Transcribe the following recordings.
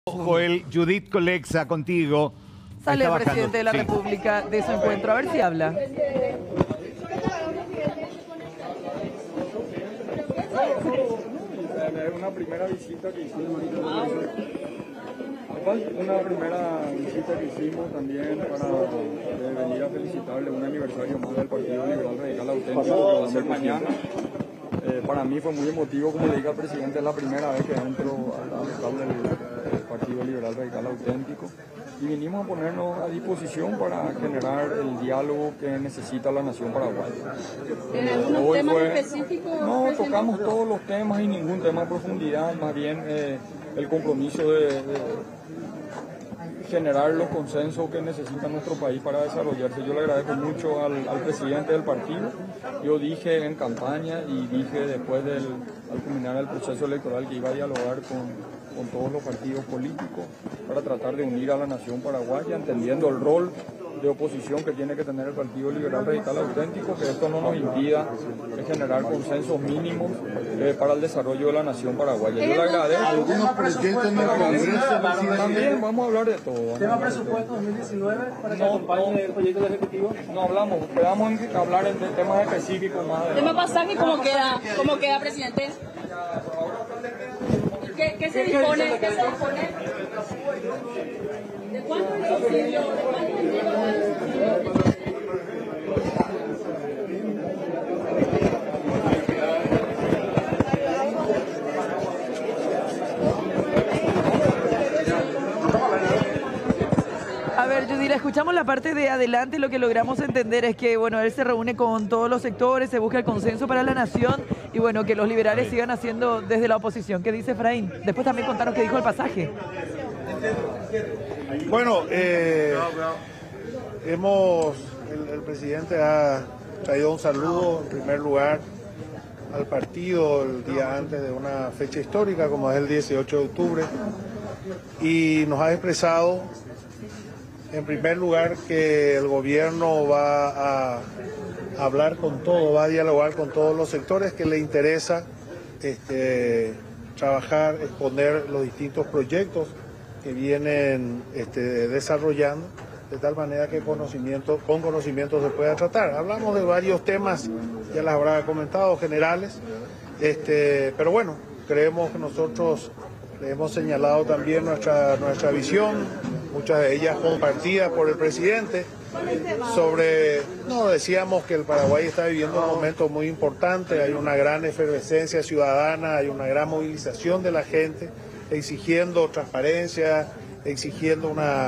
Joel, Judith Colexa, contigo. Sale el presidente de la República de su encuentro. A ver si habla. Una primera visita que hicimos. También para venir a felicitarle un aniversario más del Partido Liberal Radical Auténtico que va a ser mañana. Para mí fue muy emotivo, como le dije al presidente, es la primera vez que entro al local del Partido Liberal Radical Auténtico y vinimos a ponernos a disposición para generar el diálogo que necesita la nación paraguaya. ¿En algunos temas específicos? No, tocamos todos los temas y ningún tema a profundidad, más bien el compromiso de generar los consensos que necesita nuestro país para desarrollarse. Yo le agradezco mucho al presidente del partido. Yo dije en campaña y dije después al culminar el proceso electoral que iba a dialogar con todos los partidos políticos para tratar de unir a la nación paraguaya, entendiendo el rol de oposición que tiene que tener el Partido Liberal Radical Auténtico, que esto no nos impida generar consensos mínimos para el desarrollo de la nación paraguaya. Yo le agradezco. Algunos proyectos en el Congreso también vamos a hablar de todo. ¿Tema presupuesto 2019 para que acompañe el proyecto del Ejecutivo? No hablamos, quedamos en hablar de temas específicos más adelante. ¿Tema pasaje cómo queda, presidente? ¿Qué se dispone? ¿De cuánto es el subsidio? ¿De cuánto es el subsidio? A ver, Judith, escuchamos la parte de adelante. Lo que logramos entender es que, bueno, él se reúne con todos los sectores, se busca el consenso para la nación y, bueno, que los liberales sigan haciendo desde la oposición. ¿Qué dice Efraín? Después también contanos qué dijo el pasaje. Bueno, el presidente ha traído un saludo, en primer lugar, al partido el día antes de una fecha histórica, como es el 18 de octubre, y nos ha expresado, en primer lugar, que el gobierno va a hablar con todo, va a dialogar con todos los sectores que le interesa trabajar, exponer los distintos proyectos que vienen desarrollando, de tal manera que con conocimiento se pueda tratar. Hablamos de varios temas, ya las habrá comentado, generales, pero bueno, creemos que nosotros le hemos señalado también nuestra visión, muchas de ellas compartidas por el presidente, decíamos que el Paraguay está viviendo un momento muy importante, hay una gran efervescencia ciudadana, hay una gran movilización de la gente, exigiendo transparencia, exigiendo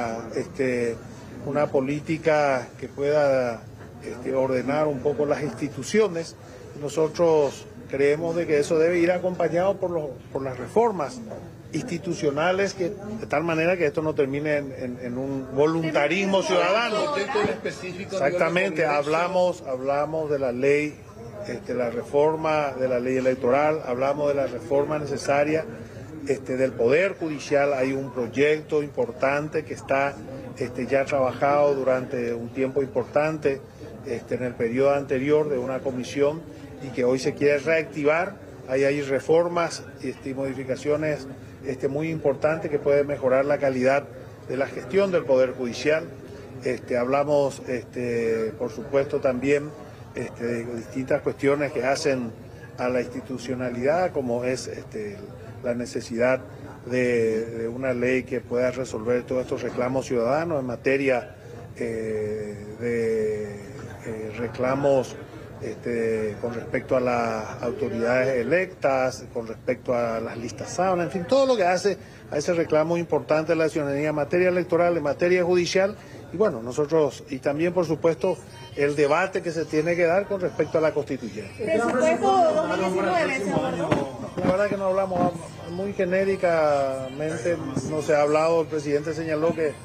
una política que pueda ordenar un poco las instituciones. Nosotros creemos de que eso debe ir acompañado por las reformas institucionales, de tal manera que esto no termine en un voluntarismo ciudadano. Exactamente, hablamos de la ley, la reforma de la ley electoral, hablamos de la reforma necesaria del Poder Judicial. Hay un proyecto importante que está ya trabajado durante un tiempo importante en el periodo anterior de una comisión y que hoy se quiere reactivar. Ahí hay reformas y modificaciones muy importantes que pueden mejorar la calidad de la gestión del Poder Judicial. Hablamos, por supuesto, también de distintas cuestiones que hacen a la institucionalidad, como es la necesidad de una ley que pueda resolver todos estos reclamos ciudadanos en materia de reclamos con respecto a las autoridades electas, con respecto a las listas sábanas, en fin, todo lo que hace a ese reclamo importante de la ciudadanía en materia electoral, en materia judicial, y bueno, nosotros, y también por supuesto el debate que se tiene que dar con respecto a la Constituyente. ¿Presupuesto 2019 se abordó? La verdad que no hablamos muy genéricamente, no se ha hablado, el presidente señaló que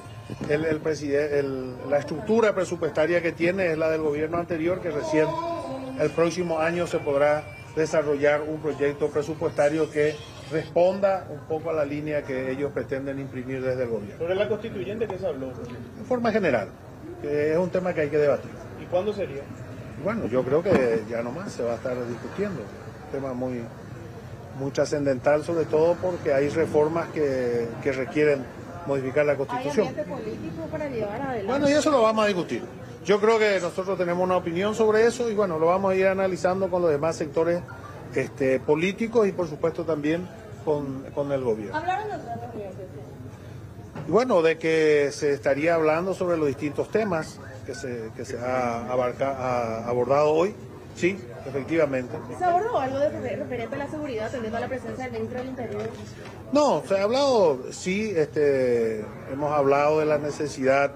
la estructura presupuestaria que tiene es la del gobierno anterior, que recién el próximo año se podrá desarrollar un proyecto presupuestario que responda un poco a la línea que ellos pretenden imprimir desde el gobierno. ¿Sobre la constituyente qué se habló? En forma general, que es un tema que hay que debatir. ¿Y cuándo sería? Bueno, yo creo que ya nomás se va a estar discutiendo, un tema muy trascendental, sobre todo porque hay reformas que requieren modificar la Constitución. ¿Hay ambiente político para llevar adelante? Bueno, y eso lo vamos a discutir. Yo creo que nosotros tenemos una opinión sobre eso y bueno, lo vamos a ir analizando con los demás sectores políticos y por supuesto también con el gobierno. ¿Hablaron de otra reunión? Y bueno, de que se estaría hablando sobre los distintos temas que se ha abordado hoy, sí, efectivamente. ¿Se abordó algo referente a la seguridad, atendiendo a la presencia del ministro del Interior? No, se ha hablado, sí, hemos hablado de la necesidad,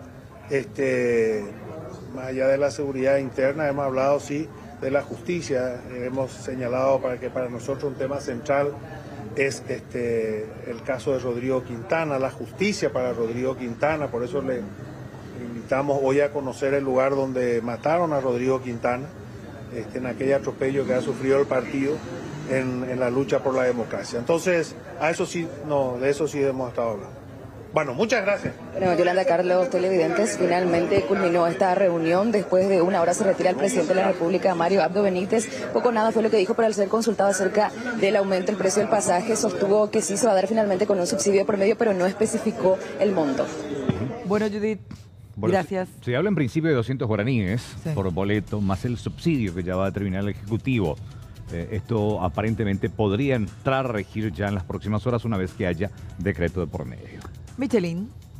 más allá de la seguridad interna, hemos hablado, sí, de la justicia. Hemos señalado que para nosotros un tema central es el caso de Rodrigo Quintana, la justicia para Rodrigo Quintana. Por eso le invitamos hoy a conocer el lugar donde mataron a Rodrigo Quintana, en aquel atropello que ha sufrido el partido en la lucha por la democracia. Entonces, de eso sí hemos estado hablando. Bueno, muchas gracias. Bueno, Yolanda, Carlos, televidentes, finalmente culminó esta reunión. Después de una hora se retira el presidente de la República, Mario Abdo Benítez. Poco nada fue lo que dijo, pero al ser consultado acerca del aumento del precio del pasaje, sostuvo que sí se va a dar finalmente con un subsidio por medio, pero no especificó el monto. Bueno, Judith, gracias. Se habla en principio de 200 guaraníes Sí. por boleto, más el subsidio que ya va a determinar el Ejecutivo. Esto aparentemente podría entrar a regir ya en las próximas horas una vez que haya decreto de por medio. Michelin.